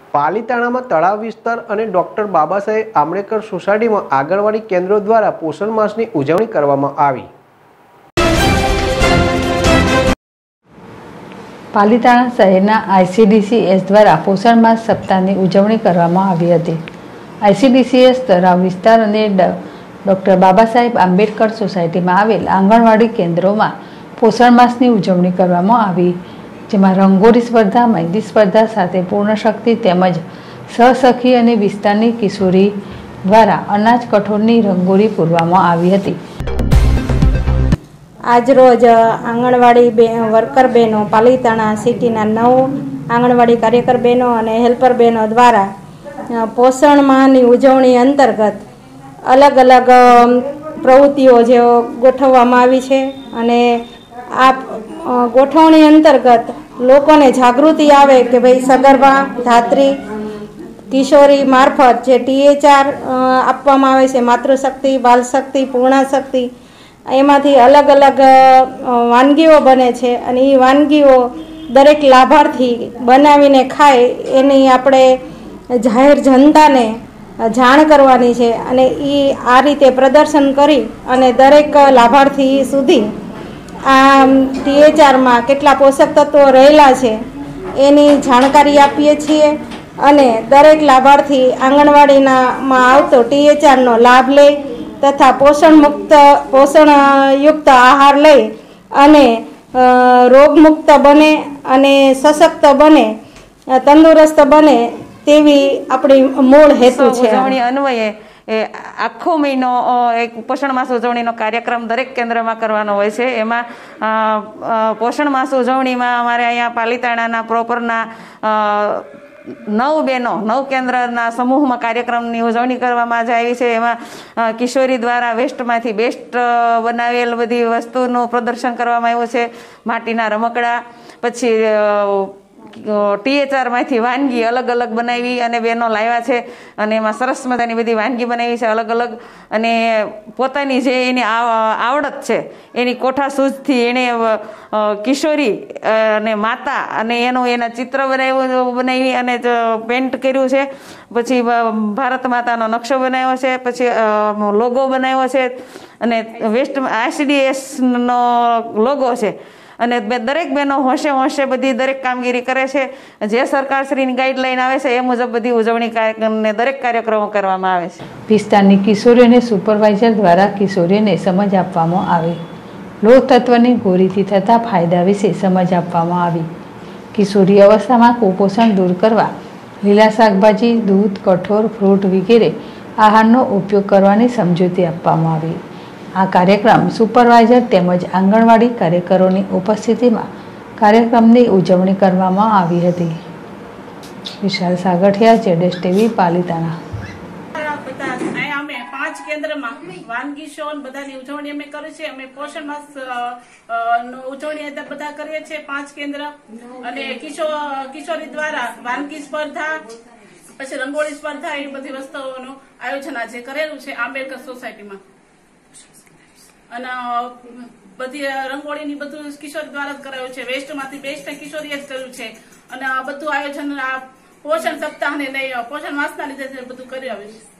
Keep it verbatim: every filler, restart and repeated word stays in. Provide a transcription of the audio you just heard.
પાલીતાણામાં તળાવ વિસ્તાર અને ડોક્ટર બાબા સાહેબ આંબેડકર સોસાયટીમાં આંગણવાડી કેન્દ્રો દ્વારા પોષણ માસની ઉજવણી કરવામાં આવી। પાલીતાણા શહેરના આઈસીડીસીએસ દ્વારા પોષણ માસ સપ્તાહની ઉજવણી કરવામાં આવી હતી। આઈસીડીસીએસ તળાવ વિસ્તાર અને ડોક્ટર બાબા સાહેબ આંબેડકર સોસાયટીમાં આવેલ આંગણવાડી કેન્દ્રોમાં પોષણ માસની ઉજવણી કરવામાં આવી, જેમાં રંગોળી સ્પર્ધા, મહેંદી સ્પર્ધા સાથે પૂર્ણ શક્તિ તેમજ સહસખી અને વિસ્તારની કિશોરી દ્વારા અનાજ કઠોળની રંગોળી પૂરવામાં આવી હતી। આજરોજ આંગણવાડી બે વર્કર બહેનો પાલીતાણા સિટીના નવ આંગણવાડી કાર્યકર બહેનો અને હેલ્પર બહેનો દ્વારા પોષણ માહની ઉજવણી અંતર્ગત અલગ અલગ પ્રવૃત્તિઓ જે ગોઠવવામાં આવી છે અને આ ગોઠવણી અંતર્ગત લોકોને જાગૃતિ આવે કે ભાઈ સગર્ભા, ધાત્રી, કિશોરી મારફત જે ટીએચઆર આપવામાં આવે છે, માતૃશક્તિ, બાલશક્તિ, પૂર્ણાશક્તિ, એમાંથી અલગ અલગ વાનગીઓ બને છે અને એ વાનગીઓ દરેક લાભાર્થી બનાવીને ખાય એની આપણે જાહેર જનતાને જાણ કરવાની છે અને એ આ રીતે પ્રદર્શન કરી અને દરેક લાભાર્થી સુધી આ ટીએચઆરમાં કેટલા પોષક તત્વો રહેલા છે એની જાણકારી આપીએ છીએ અને દરેક લાભાર્થી આંગણવાડીનામાં આવતો ટીએચઆરનો લાભ લે તથા પોષણ મુક્ત પોષણયુક્ત આહાર લઈ અને રોગમુક્ત બને અને સશક્ત બને, તંદુરસ્ત બને તેવી આપણી મૂળ હેતુ છે। ઉજવણી અન્વયે એ આખો મહિનો એક પોષણ માસ ઉજવણીનો કાર્યક્રમ દરેક કેન્દ્રમાં કરવાનો હોય છે। એમાં પોષણ માસ ઉજવણીમાં અમારે અહીંયા પાલીતાણાના પ્રોપરના નવ બહેનો નવ કેન્દ્રના સમૂહમાં કાર્યક્રમની ઉજવણી કરવામાં જ આવી છે। એમાં કિશોરી દ્વારા વેસ્ટમાંથી બેસ્ટ બનાવેલ બધી વસ્તુનું પ્રદર્શન કરવામાં આવ્યું છે। માટીના રમકડા, પછી ટીએચઆરમાંથી વાનગી અલગ અલગ બનાવી અને બહેનો લાવ્યા છે અને એમાં સરસ મજાની બધી વાનગી બનાવી છે અલગ અલગ, અને પોતાની જે એની આવડત છે એની કોઠા સૂઝથી એણે કિશોરી અને માતા અને એનું એના ચિત્ર બનાવ્યું બનાવી અને પેન્ટ કર્યું છે, પછી ભારત માતાનો નકશો બનાવ્યો છે, પછી લોગો બનાવ્યો છે અને વેસ્ટ આઈસીડીએસનો લોગો છે અને દરેક બહેનો હોંશે હોંશે બધી દરેક કામગીરી કરે છે। જે સરકારશ્રીની ગાઈડલાઈન આવે છે એ મુજબ બધી ઉજવણી કાર્યક્રમને દરેક કાર્યક્રમો કરવામાં આવે છે। વિસ્તારની કિશોરીઓને સુપરવાઇઝર દ્વારા કિશોરીઓને સમજ આપવામાં આવી। લોહ તત્વની ગોળીથી થતા ફાયદા વિશે સમજ આપવામાં આવી। કિશોરી અવસ્થામાં કુપોષણ દૂર કરવા લીલા શાકભાજી, દૂધ, કઠોળ, ફ્રૂટ વગેરે આહારનો ઉપયોગ કરવાની સમજૂતી આપવામાં આવી। આ કાર્યક્રમ સુપરવાઇઝર તેમજ આંગણવાડી કાર્યકરોની ઉપસ્થિતિમાં કાર્યક્રમની ઉજવણી કરવામાં આવી હતી। વિશાલ સાગઠિયા, જેડેશ ટીવી, પાલીતાણા। અમે પાંચ કેન્દ્રમાં વાનગી શો બધાની ઉજવણી અમે કરી છે। અમે પોષણ માસ ઉજવણી બધા કરીએ છીએ પાંચ કેન્દ્ર, અને કિશોરી દ્વારા વાનગી સ્પર્ધા, પછી રંગોળી સ્પર્ધા, એ બધી વસ્તુઓનું આયોજન આજે કરેલું છે આંબેડકર સોસાયટીમાં, અને બધી રંગોળીની બધું કિશોરી દ્વારા જ કરાયું છે। વેસ્ટમાંથી બેસ્ટ કિશોરીએ જ કર્યું છે અને આ બધું આયોજન આ પોષણ સપ્તાહને નહીં પોષણ માસના લીધે બધું કર્યું છે।